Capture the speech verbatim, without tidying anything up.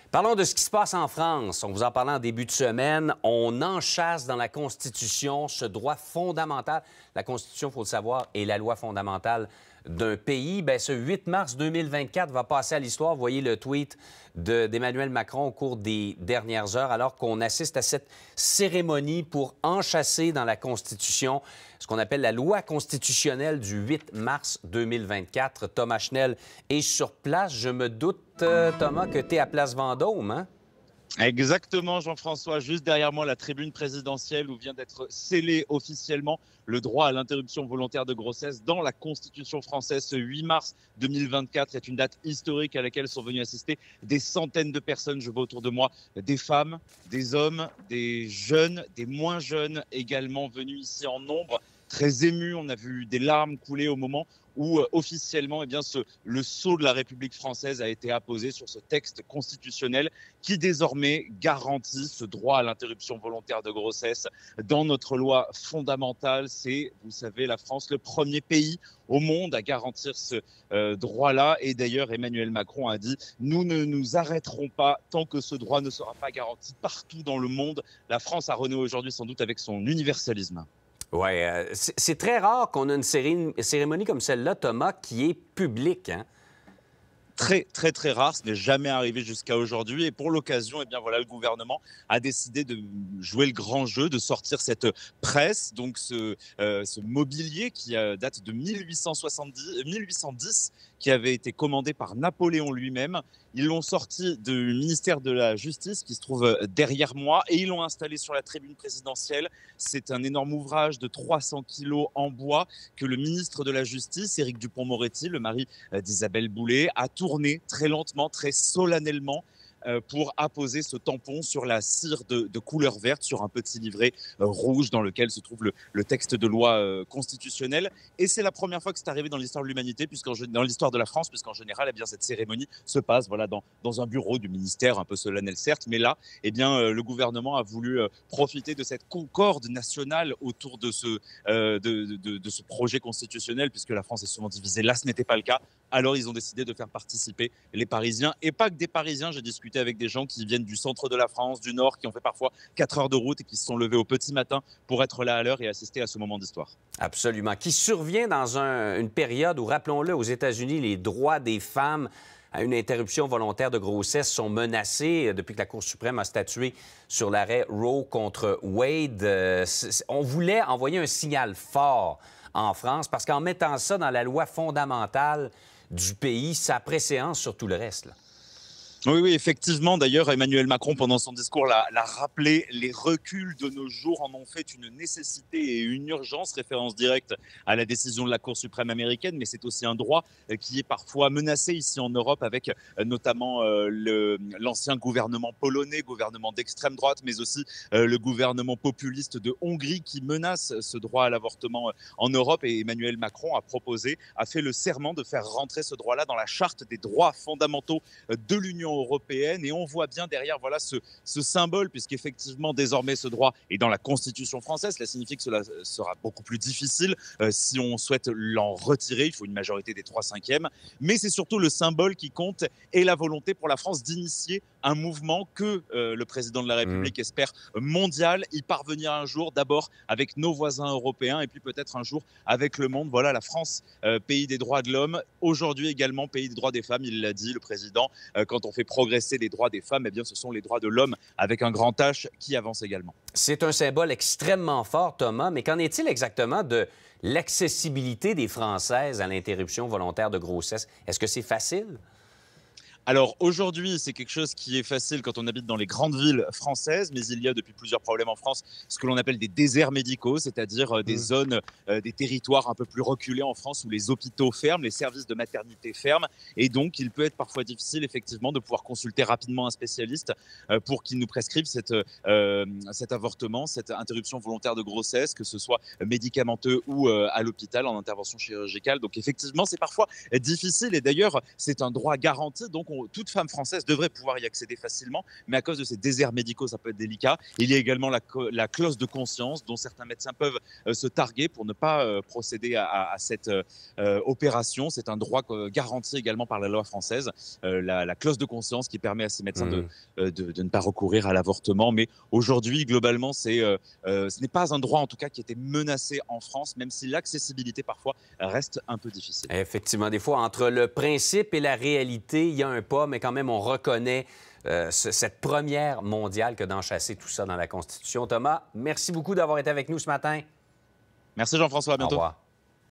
Parlons de ce qui se passe en France. On vous en parlait en début de semaine. On enchâsse dans la Constitution ce droit fondamental. La Constitution, il faut le savoir, est la loi fondamentale d'un pays. Bien, ce huit mars deux mille vingt-quatre va passer à l'histoire. Vous voyez le tweet de- d'Emmanuel Macron au cours des dernières heures, alors qu'on assiste à cette cérémonie pour enchâsser dans la Constitution ce qu'on appelle la loi constitutionnelle du huit mars deux mille vingt-quatre. Thomas Chenel est sur place. Je me doute, euh, Thomas, que tu es à Place Vendôme, hein? Exactement, Jean-François. Juste derrière moi, la tribune présidentielle où vient d'être scellé officiellement le droit à l'interruption volontaire de grossesse dans la Constitution française. Ce huit mars deux mille vingt-quatre est une date historique à laquelle sont venus assister des centaines de personnes. Je vois autour de moi des femmes, des hommes, des jeunes, des moins jeunes également venus ici en nombre. Très émus, on a vu des larmes couler au moment où euh, officiellement eh bien, ce, le sceau de la République française a été apposé sur ce texte constitutionnel qui désormais garantit ce droit à l'interruption volontaire de grossesse dans notre loi fondamentale. C'est, vous savez, la France, le premier pays au monde à garantir ce euh, droit-là. Et d'ailleurs, Emmanuel Macron a dit « Nous ne nous arrêterons pas tant que ce droit ne sera pas garanti partout dans le monde ». La France a renoué aujourd'hui sans doute avec son universalisme. Oui, euh, c'est très rare qu'on ait une céré- cérémonie comme celle-là, Thomas, qui est publique, hein? Très, très, très rare. Ce n'est jamais arrivé jusqu'à aujourd'hui. Et pour l'occasion, eh bien, voilà, le gouvernement a décidé de jouer le grand jeu, de sortir cette presse, donc ce, euh, ce mobilier qui euh, date de mille huit cent soixante-dix, mille huit cent dix, qui avait été commandé par Napoléon lui-même. Ils l'ont sorti du ministère de la Justice, qui se trouve derrière moi, et ils l'ont installé sur la tribune présidentielle. C'est un énorme ouvrage de trois cents kilos en bois que le ministre de la Justice, Éric Dupond-Moretti, le mari d'Isabelle Boulay, a tourné très lentement, très solennellement euh, pour apposer ce tampon sur la cire de, de couleur verte, sur un petit livret euh, rouge dans lequel se trouve le, le texte de loi euh, constitutionnelle. Et c'est la première fois que c'est arrivé dans l'histoire de l'humanité, puisqu'en, dans l'histoire de la France, puisqu'en général, eh bien, cette cérémonie se passe voilà, dans, dans un bureau du ministère, un peu solennel certes, mais là, eh bien, euh, le gouvernement a voulu euh, profiter de cette concorde nationale autour de ce, euh, de, de, de ce projet constitutionnel, puisque la France est souvent divisée. Là, ce n'était pas le cas. Alors, ils ont décidé de faire participer les Parisiens, et pas que des Parisiens. J'ai discuté avec des gens qui viennent du centre de la France, du Nord, qui ont fait parfois quatre heures de route et qui se sont levés au petit matin pour être là à l'heure et assister à ce moment d'histoire. Absolument. Qui survient dans un- une période où, rappelons-le, aux États-Unis, les droits des femmes à une interruption volontaire de grossesse sont menacés depuis que la Cour suprême a statué sur l'arrêt Roe contre Wade. Euh, c'est- on voulait envoyer un signal fort en France parce qu'en mettant ça dans la loi fondamentale du pays, ça préséance sur tout le reste, là. Oui, oui, effectivement. D'ailleurs, Emmanuel Macron, pendant son discours, l'a, l'a rappelé. Les reculs de nos jours en ont fait une nécessité et une urgence, référence directe à la décision de la Cour suprême américaine, mais c'est aussi un droit euh, qui est parfois menacé ici en Europe avec euh, notamment euh, le, l'ancien gouvernement polonais, gouvernement d'extrême droite, mais aussi euh, le gouvernement populiste de Hongrie qui menace ce droit à l'avortement euh, en Europe. Et Emmanuel Macron a proposé, a fait le serment de faire rentrer ce droit-là dans la charte des droits fondamentaux euh, de l'Union européenne. Et on voit bien derrière voilà, ce, ce symbole, puisqu'effectivement, désormais, ce droit est dans la Constitution française. Cela signifie que cela sera beaucoup plus difficile euh, si on souhaite l'en retirer. Il faut une majorité des trois cinquièmes. Mais c'est surtout le symbole qui compte et la volonté pour la France d'initier un mouvement que euh, le président de la République mmh. espère mondial, y parvenir un jour, d'abord avec nos voisins européens et puis peut-être un jour avec le monde. Voilà, la France, euh, pays des droits de l'homme, aujourd'hui également pays des droits des femmes, il l'a dit, le président. Euh, quand on fait progresser les droits des femmes, eh bien, ce sont les droits de l'homme avec un grand H qui avance également. C'est un symbole extrêmement fort, Thomas, mais qu'en est-il exactement de l'accessibilité des Françaises à l'interruption volontaire de grossesse? Est-ce que c'est facile? Alors aujourd'hui, c'est quelque chose qui est facile quand on habite dans les grandes villes françaises, mais il y a depuis plusieurs problèmes en France ce que l'on appelle des déserts médicaux, c'est-à-dire des mmh. zones, euh, des territoires un peu plus reculés en France où les hôpitaux ferment, les services de maternité ferment, et donc il peut être parfois difficile effectivement de pouvoir consulter rapidement un spécialiste euh, pour qu'il nous prescrive cette, euh, cet avortement, cette interruption volontaire de grossesse, que ce soit médicamenteux ou euh, à l'hôpital en intervention chirurgicale. Donc effectivement, c'est parfois difficile, et d'ailleurs c'est un droit garanti, donc on on- toute femme française devrait pouvoir y accéder facilement, mais à cause de ces déserts médicaux, ça peut être délicat. Il y a également la, co- la clause de conscience dont certains médecins peuvent euh, se targuer pour ne pas euh, procéder à, à- à cette euh, euh, opération. C'est un droit euh, garanti également par la loi française, euh, la, la clause de conscience qui permet à ces médecins de, Hmm. euh, de, de ne pas recourir à l'avortement. Mais aujourd'hui, globalement, c'est, euh, euh, ce n'est pas un droit en tout cas qui était menacé en France, même si l'accessibilité parfois reste un peu difficile. Effectivement, des fois, entre le principe et la réalité, il y a un pas, mais quand même, on reconnaît euh, ce- cette première mondiale que d'enchasser tout ça dans la Constitution. Thomas, merci beaucoup d'avoir été avec nous ce matin. Merci Jean-François, à Au bientôt. revoir.